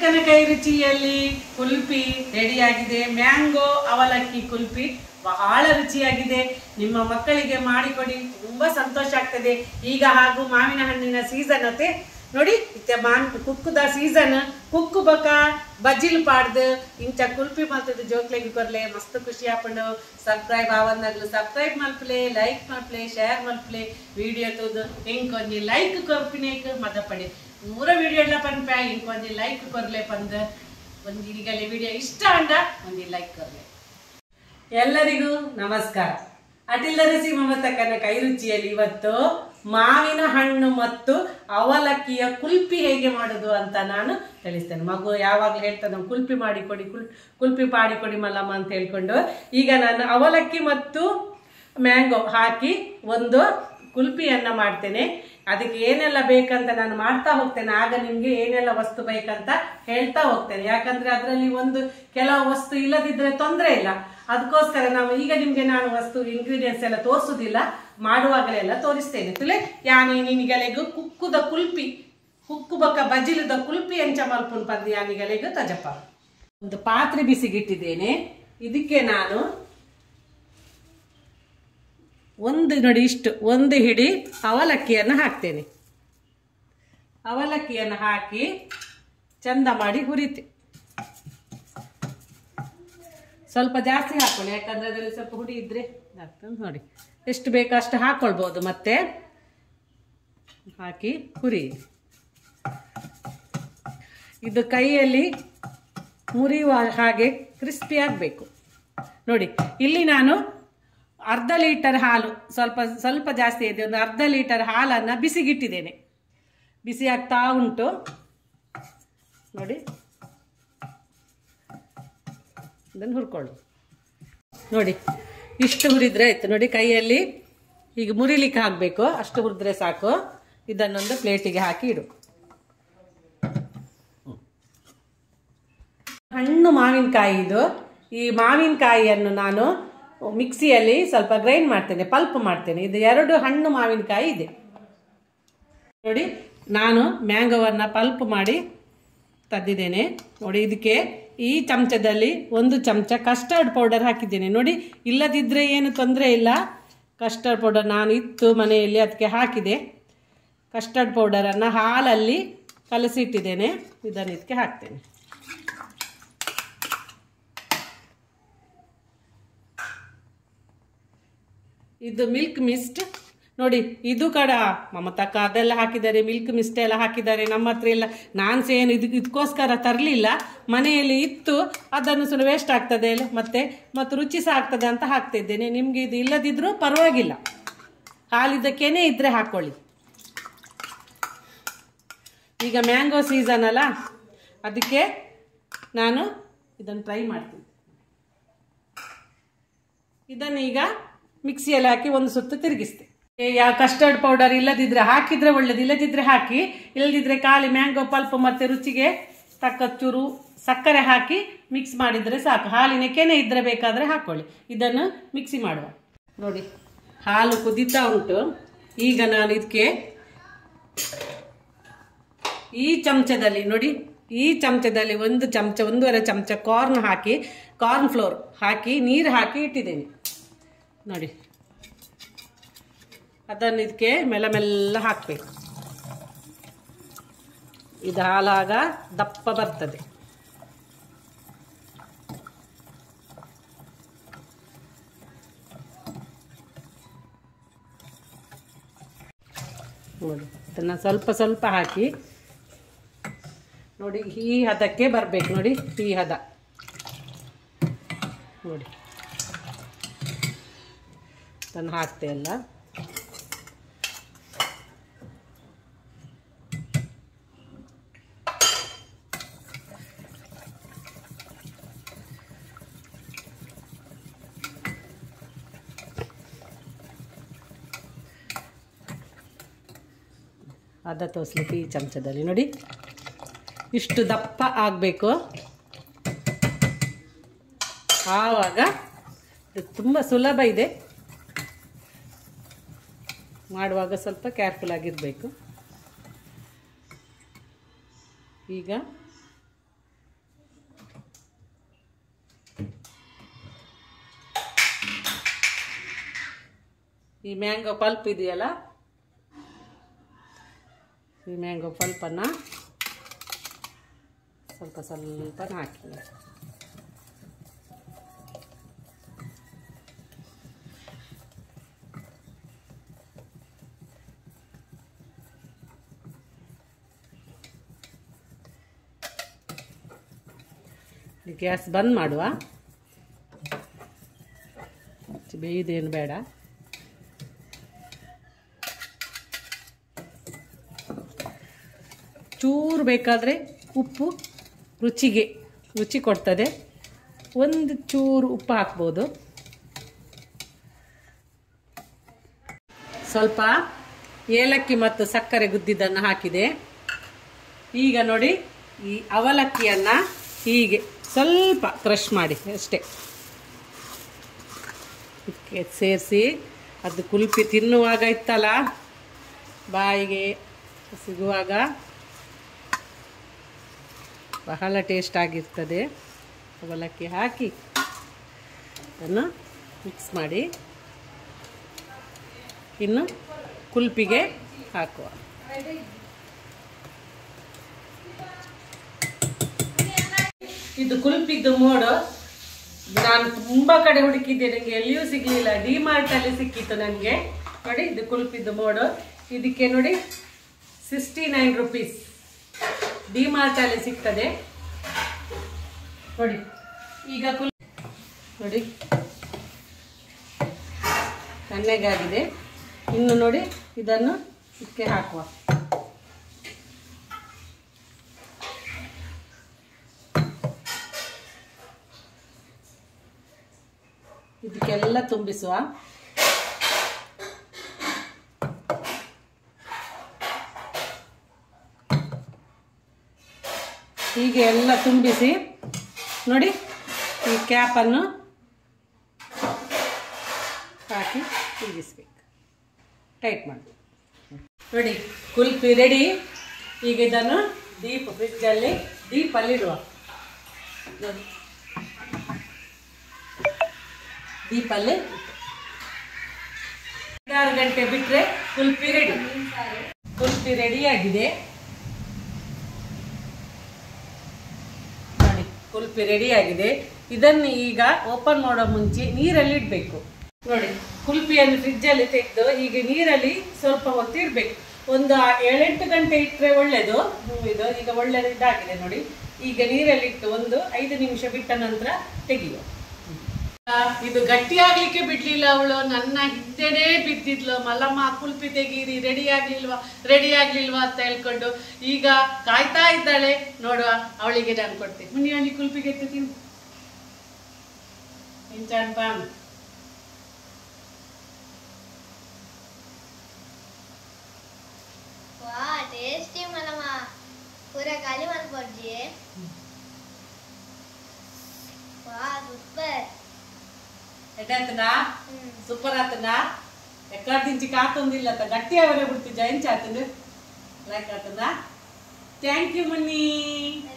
ಮಮತಕ್ಕನ ಕೈ ರುಚಿಯಲ್ಲಿ ಕುಲ್ಫಿ ರೆಡಿಯಾಗಿದೆ. ಮ್ಯಾಂಗೋ ಅವಲಕ್ಕಿ ಕುಲ್ಫಿ ಬಹಳ ರುಚಿಯಾಗಿದೆ. ನಿಮ್ಮ ಮಕ್ಕಳಿಗೆ ಮಾಡಿಕೊಡಿ, ತುಂಬಾ ಸಂತೋಷ ಆಗ್ತದೆ. ಈಗ ಹಾಗೂ ಮಾವಿನ ಹಣ್ಣಿನ ಸೀಸನ್ ಅತ್ತೆ ನೋಡಿ, ಕುಕ್ಕುದ ಸೀಸನ್ ಕುಕ್ಕು ಬಕ ಬಜ್ಜಿಲ್ ಪಾಡ್ದು ಇಂಚ ಕುಲ್ಫಿ ಮಲ್ತದ ಜೋಕ್ಲೆಗೆ ಕೊರ್ಲೆ ಮಸ್ತ್ ಖುಷಿ ಆಪಂಡು. ಸಬ್ಸ್ಕ್ರೈಬ್ ಆವನ್ನಾಗ್ಲು ಸಬ್ಸ್ಕ್ರೈಬ್ ಮಲ್ಪಲೆ, ಲೈಕ್ ಮಲ್ಪಲೆ, ಶೇರ್ ಮಲ್ಪಲೆ, ವಿಡಿಯೋ ತೂದು ಇಂಕೊಂಜಿ ಲೈಕ್ ಕೊರ್ಪಿನೇಕ್ ಮದ ಪಡೆ ಮೂರ ವಿಡಿಯೋ ಎಲ್ಲ ಪನ್ಪ ಇಂಕೊಂಜಿ ಲೈಕ್ ಕೊರ್ಲೆ ಪಂದ್ ಒಂಜಿ ಈಗಲೇ ವಿಡಿಯೋ ಇಷ್ಟ ಅಂಡ ಒಂಜಿ ಲೈಕ್ ಕೊರ್ಲೆ. ಎಲ್ಲರಿಗೂ ನಮಸ್ಕಾರ. ಅಟಿಲ್ಲರಸಿ ಮಮತಕ್ಕನ ಕೈ ರುಚಿಯಲ್ಲಿ ಇವತ್ತು ಮಾವಿನ ಹಣ್ಣು ಮತ್ತು ಅವಲಕ್ಕಿಯ ಕುಲ್ಫಿ ಹೇಗೆ ಮಾಡೋದು ಅಂತ ನಾನು ತಿಳಿಸ್ತೇನೆ. ಮಗು ಯಾವಾಗಲೂ ಹೇಳ್ತಾನೆ ಕುಲ್ಫಿ ಮಾಡಿಕೊಡಿ, ಕುಲ್ಫಿ ಮಾಡಿಕೊಡಿ ಮಲ್ಲಮ್ಮ ಅಂತ ಹೇಳ್ಕೊಂಡು, ಈಗ ನಾನು ಅವಲಕ್ಕಿ ಮತ್ತು ಮ್ಯಾಂಗೋ ಹಾಕಿ ಒಂದು ಕುಲ್ಫಿಯನ್ನ ಮಾಡ್ತೇನೆ. ಅದಕ್ಕೆ ಏನೆಲ್ಲ ಬೇಕಂತ ನಾನು ಮಾಡ್ತಾ ಹೋಗ್ತೇನೆ, ಆಗ ನಿಮ್ಗೆ ಏನೆಲ್ಲ ವಸ್ತು ಬೇಕಂತ ಹೇಳ್ತಾ ಹೋಗ್ತೇನೆ. ಯಾಕಂದ್ರೆ ಅದರಲ್ಲಿ ಕೆಲವು ವಸ್ತು ಇಲ್ಲದಿದ್ರೆ ತೊಂದರೆ ಇಲ್ಲ, ಅದಕ್ಕೋಸ್ಕರ ಈಗ ನಿಮ್ಗೆ ನಾನು ವಸ್ತು ಇಂಗ್ರೀಡಿಯೆಂಟ್ಸ್ ಎಲ್ಲ ತೋರಿಸುದಿಲ್ಲ, ಮಾಡುವಾಗಲೆಲ್ಲ ತೋರಿಸ್ತೇನೆ. ತುಲೆ ಯಾನಿಗಲೆಗೂ ಕುಕ್ಕುದ ಕುಲ್ಫಿ ಕುಕ್ಕು ಬಕ್ಕ ಬಜಿಲುದ ಕುಲ್ಫಿ ಎಂಚ ಮಲ್ಪುನ್ ಪಂದು ಯಾನಿಗಲೆಗೂ ತಜಪ್ಪ. ಒಂದು ಪಾತ್ರೆ ಬಿಸಿಗಿಟ್ಟಿದ್ದೇನೆ. ಇದಕ್ಕೆ ನಾನು ನೋಡಿ ಇಷ್ಟು ಒಂದು ಹಿಡಿ ಅವಲಕ್ಕಿಯನ್ನು ಹಾಕ್ತೇನೆ. ಅವಲಕ್ಕಿಯನ್ನು ಹಾಕಿ ಚಂದ ಮಾಡಿ ಹುರಿತೆ. ಸ್ವಲ್ಪ ಜಾಸ್ತಿ ಹಾಕೊಳ್ಳಿ, ಯಾಕಂದ್ರೆ ಅದರಲ್ಲಿ ಸ್ವಲ್ಪ ಹುಡಿ ಇದ್ರೆ ಆಗ್ತದೆ. ನೋಡಿ ಎಷ್ಟು ಬೇಕೋ ಅಷ್ಟು ಹಾಕೊಳ್ಬಹುದು. ಮತ್ತೆ ಹಾಕಿ ಹುರಿ. ಇದು ಕೈಯಲ್ಲಿ ಮುರಿಯುವ ಹಾಗೆ ಕ್ರಿಸ್ಪಿ ಆಗಬೇಕು. ನೋಡಿ ಇಲ್ಲಿ ನಾನು ಅರ್ಧ ಲೀಟರ್ ಹಾಲು, ಸ್ವಲ್ಪ ಜಾಸ್ತಿ ಇದೆ, ಒಂದು ಅರ್ಧ ಲೀಟರ್ ಹಾಲನ್ನು ಬಿಸಿಗಿಟ್ಟಿದ್ದೇನೆ. ಬಿಸಿ ಆಗ್ತಾ ಉಂಟು ನೋಡಿ. ಇದನ್ನು ಹುರ್ಕೊಳ್ಳು. ನೋಡಿ ಇಷ್ಟು ಹುರಿದ್ರೆ ಆಯ್ತು. ನೋಡಿ ಕೈಯಲ್ಲಿ ಈಗ ಮುರಿಲಿಕ್ಕೆ ಹಾಕಬೇಕು, ಅಷ್ಟು ಹುರಿದ್ರೆ ಸಾಕು. ಇದನ್ನೊಂದು ಪ್ಲೇಟಿಗೆ ಹಾಕಿ ಇಡು. ಹಣ್ಣು ಮಾವಿನಕಾಯಿ ಇದು. ಈ ಮಾವಿನಕಾಯಿಯನ್ನು ನಾನು ಮಿಕ್ಸಿಯಲ್ಲಿ ಸ್ವಲ್ಪ ಗ್ರೈಂಡ್ ಮಾಡ್ತೇನೆ, ಪಲ್ಪ್ ಮಾಡ್ತೇನೆ. ಇದು 2 ಹಣ್ಣು ಮಾವಿನಕಾಯಿ ಇದೆ. ನೋಡಿ ನಾನು ಮ್ಯಾಂಗೋವನ್ನು ಪಲ್ಪ್ ಮಾಡಿ ತಂದಿದ್ದೇನೆ. ನೋಡಿ ಇದಕ್ಕೆ ಈ ಚಮಚದಲ್ಲಿ 1 ಚಮಚ ಕಸ್ಟರ್ಡ್ ಪೌಡರ್ ಹಾಕಿದ್ದೇನೆ. ನೋಡಿ ಇಲ್ಲದಿದ್ದರೆ ಏನು ತೊಂದರೆ ಇಲ್ಲ, ಕಸ್ಟರ್ಡ್ ಪೌಡರ್ ನಾನು ಇತ್ತು ಮನೆಯಲ್ಲಿ, ಅದಕ್ಕೆ ಹಾಕಿದೆ. ಕಸ್ಟರ್ಡ್ ಪೌಡರನ್ನು ಹಾಲಲ್ಲಿ ಕಲಸಿಟ್ಟಿದ್ದೇನೆ, ಇದನ್ನು ಇದಕ್ಕೆ ಹಾಕ್ತೇನೆ. ಇದು ಮಿಲ್ಕ್ ಮಿಸ್ಟ್. ನೋಡಿ ಇದು ಮಮತಕ್ಕ ಅದೆಲ್ಲ ಹಾಕಿದ್ದಾರೆ, ಮಿಲ್ಕ್ ಮಿಸ್ಟ್ ಎಲ್ಲ ಹಾಕಿದ್ದಾರೆ. ನಮ್ಮ ಹತ್ರ ಇಲ್ಲ, ನಾನು ಏನು ಇದಕ್ಕೋಸ್ಕರ ತರಲಿಲ್ಲ, ಮನೆಯಲ್ಲಿ ಇತ್ತು. ಅದನ್ನು ಸುಮ್ಮನೆ ವೇಸ್ಟ್ ಆಗ್ತದೆ ಮತ್ತು ರುಚಿ ಸಹ ಆಗ್ತದೆ ಅಂತ ಹಾಕ್ತಾ ಇದ್ದೇನೆ. ನಿಮಗೆ ಇದು ಇಲ್ಲದಿದ್ರೂ ಪರವಾಗಿಲ್ಲ, ಹಾಲಿದ್ದಕ್ಕೇನೆ ಇದ್ರೆ ಹಾಕೊಳ್ಳಿ. ಈಗ ಮ್ಯಾಂಗೋ ಸೀಸನ್ ಅಲ್ಲ, ಅದಕ್ಕೆ ನಾನು ಇದನ್ನು ಟ್ರೈ ಮಾಡ್ತೀನಿ. ಇದನ್ನು ಈಗ ಮಿಕ್ಸಿಯಲ್ಲಿ ಹಾಕಿ ಒಂದು ಸುತ್ತು ತಿರುಗಿಸ್ತೆ. ಕಸ್ಟರ್ಡ್ ಪೌಡರ್ ಇಲ್ಲದಿದ್ರೆ ಹಾಕಿದ್ರೆ ಒಳ್ಳೇದು, ಇಲ್ಲದಿದ್ರೆ ಹಾಕಿ, ಇಲ್ಲದಿದ್ರೆ ಖಾಲಿ ಮ್ಯಾಂಗೋ ಪಲ್ಪ್ ಮತ್ತೆ ರುಚಿಗೆ ತಕ್ಕ ಚೂರು ಸಕ್ಕರೆ ಹಾಕಿ ಮಿಕ್ಸ್ ಮಾಡಿದ್ರೆ ಸಾಕು. ಹಾಲಿನ ಕೆನೆ ಇದ್ರೆ ಬೇಕಾದ್ರೆ ಹಾಕೊಳ್ಳಿ. ಇದನ್ನು ಮಿಕ್ಸಿ ಮಾಡುವ. ನೋಡಿ ಹಾಲು ಕುದೀತಾ ಉಂಟು. ಈಗ ನಾನು ಇದಕ್ಕೆ ಈ ಚಮಚದಲ್ಲಿ ನೋಡಿ, ಈ ಚಮಚದಲ್ಲಿ 1 ಚಮಚ 1.5 ಚಮಚ ಕಾರ್ನ್ ಫ್ಲೋರ್ ಹಾಕಿ ನೀರು ಹಾಕಿ ಇಟ್ಟಿದ್ದೇನೆ. ನೋಡಿ ಅದನ್ನು ಇದಕ್ಕೆ ಮೆಲ್ಲ ಹಾಕಬೇಕು. ಇದು ಹಾಲಾಗ ದಪ್ಪ ಬರ್ತದೆ. ನೋಡಿ ಇದನ್ನು ಸ್ವಲ್ಪ ಹಾಕಿ ನೋಡಿ ಈ ಹದಕ್ಕೆ ಬರಬೇಕು. ನೋಡಿ ಈ ಹದ ನೋಡಿ, ಅದನ್ನು ಹಾಕ್ತೆ ಎಲ್ಲ. ಅದ ತೋರಿಸ್ಲಿಕ್ಕೆ ಈ ಚಮಚದಲ್ಲಿ ನೋಡಿ ಇಷ್ಟು ದಪ್ಪ ಆಗಬೇಕು. ಆವಾಗ ಇದು ತುಂಬ ಸುಲಭ ಇದೆ, ಮಾಡುವಾಗ ಸ್ವಲ್ಪ ಕೇರ್ಫುಲ್ ಆಗಿರಬೇಕು. ಈಗ ಈ ಮ್ಯಾಂಗೋ ಪಲ್ಪ್ ಇದೆಯಲ್ಲ, ಈ ಮ್ಯಾಂಗೋ ಪಲ್ಪನ್ನು ಸ್ವಲ್ಪ ಸ್ವಲ್ಪ ಹಾಕಿ. ಗ್ಯಾಸ್ ಬಂದ್ ಮಾಡುವ, ಬೇಯ್ದೇನು ಬೇಡ. ಚೂರು ಬೇಕಾದರೆ ಉಪ್ಪು ರುಚಿ ಕೊಡ್ತದೆ, ಒಂದು ಚೂರು ಉಪ್ಪು ಹಾಕ್ಬೋದು. ಸ್ವಲ್ಪ ಏಲಕ್ಕಿ ಮತ್ತು ಸಕ್ಕರೆ ಗುದ್ದಿದ್ದನ್ನು ಹಾಕಿದೆ. ಈಗ ನೋಡಿ, ಈ ಅವಲಕ್ಕಿಯನ್ನು ಹೀಗೆ ಸ್ವಲ್ಪ ಕ್ರಷ್ ಮಾಡಿ ಅಷ್ಟೇ ಇದಕ್ಕೆ ಸೇರಿಸಿ, ಅದು ಕುಲ್ಫಿ ತಿನ್ನುವಾಗ ಇತ್ತಲ್ಲ ಬಾಯಿಗೆ ಸಿಗುವಾಗ ಬಹಳ ಟೇಸ್ಟ್ ಆಗಿರ್ತದೆ. ಅವಲಕ್ಕಿ ಹಾಕಿ ಅದನ್ನು ಮಿಕ್ಸ್ ಮಾಡಿ ಇನ್ನು ಕುಲ್ಫಿಗೆ ಹಾಕುವ. ಇದು ಕುಲ್ಫಿದ್ದು ಮೋಡು ನಾನು ತುಂಬ ಕಡೆ ಹುಡುಕಿದ್ದೆ, ನನಗೆ ಎಲ್ಲಿಯೂ ಸಿಗಲಿಲ್ಲ. ಡಿಮಾರ್ಟಲ್ಲಿ ಸಿಕ್ಕಿತ್ತು ನನಗೆ. ನೋಡಿ, ಇದು ಕುಲ್ಫಿದ್ದು ಮೋಡು. ಇದಕ್ಕೆ ನೋಡಿ 69 ರೂಪೀಸ್ ಡಿಮಾರ್ಟಲ್ಲಿ ಸಿಗ್ತದೆ. ನೋಡಿ, ಈಗ ನೋಡಿ ತಣ್ಣಗಾಗಿದೆ. ಇನ್ನು ನೋಡಿ ಇದನ್ನು ಇದಕ್ಕೆ ಹಾಕುವ. ಇದಕ್ಕೆಲ್ಲ ತುಂಬಿಸುವ. ಹೀಗೆ ಎಲ್ಲ ತುಂಬಿಸಿ ನೋಡಿ, ಈ ಕ್ಯಾಪನ್ನು ಹಾಕಿ ತಿರುಗಿಸ್ಬೇಕು, ಟೈಟ್ ಮಾಡಿ. ನೋಡಿ, ಕುಲ್ಫಿ ರೆಡಿ. ಈಗ ಇದನ್ನು ಫ್ರಿಜ್ಜಲ್ಲಿ ಡೀಪಲ್ಲಿಡುವ. ನೋಡಿ, ದೀಪಲ್ಲಿ 6 ಗಂಟೆ ಬಿಟ್ಟರೆ ಕುಲ್ಫಿ ರೆಡಿ. ಕುಲ್ಫಿ ರೆಡಿಯಾಗಿದೆ ನೋಡಿ, ಕುಲ್ಫಿ ರೆಡಿಯಾಗಿದೆ. ಇದನ್ನು ಈಗ ಓಪನ್ ಮಾಡೋ ಮುಂಚೆ ನೀರಲ್ಲಿ ಇಡಬೇಕು. ನೋಡಿ, ಕುಲ್ಫಿಯನ್ನು ಫ್ರಿಜ್ಜಲ್ಲಿ ತೆಗೆದು ಹೀಗೆ ನೀರಲ್ಲಿ ಸ್ವಲ್ಪ ಹೊತ್ತು ಇಡಬೇಕು. ಒಂದು 7-8 ಗಂಟೆ ಇಟ್ಟರೆ ಒಳ್ಳೆಯದು. ಇದು ಈಗ ಒಳ್ಳೆಯದು ಇದಾಗಿದೆ ನೋಡಿ. ಈಗ ನೀರಲ್ಲಿಟ್ಟು ಒಂದು 5 ನಿಮಿಷ ಬಿಟ್ಟ ನಂತರ ತೆಗೆಯುವ. ಇದು ಗಟ್ಟಿಯಾಗ್ಲಿಕ್ಕೆ ಬಿಡ್ಲಿಲ್ಲ ಅವಳು, ನನ್ನ ಹಿಂದೆನೇ ಬಿದ್ದಿದ್ಲು. ಮಲ್ಲಮ್ಮ ಕುಲ್ಫಿ ತೆಗೀರಿ, ರೆಡಿ ಆಗ್ಲಿಲ್ವಾ ಅಂತ ಹೇಳ್ಕೊಂಡು ಈಗ ಕಾಯ್ತಾ ಇದ್ದಾಳೆ. ನೋಡುವ, ಅವಳಿಗೆ ನಾನು ಕೊಡ್ತೀನಿ. ಮುನಿಯಲ್ಲಿ ಕುಲ್ಫಿಗೆ ಎತ್ತು ತಿನ್ನು. ಇಂಚಾನ್ ಪಾನ್ टेस्टी मलमा पूरा काली मन पड़िए। वाह सुपर ಎಟಾತನಾ ಸೂಪರ್ ಆತನಾ. ಎಕ್ಕಾದಿಂಚಿ ಕಾತೊಂದಿಲ್ಲ ಅಂತ ಗಟ್ಟಿ ಅವರೇ ಬಿಡ್ತಿದ್ದ ಎಂಚ ಆತಂದು ಲೈಕ್ ಆತನಾ. Thank you Munni.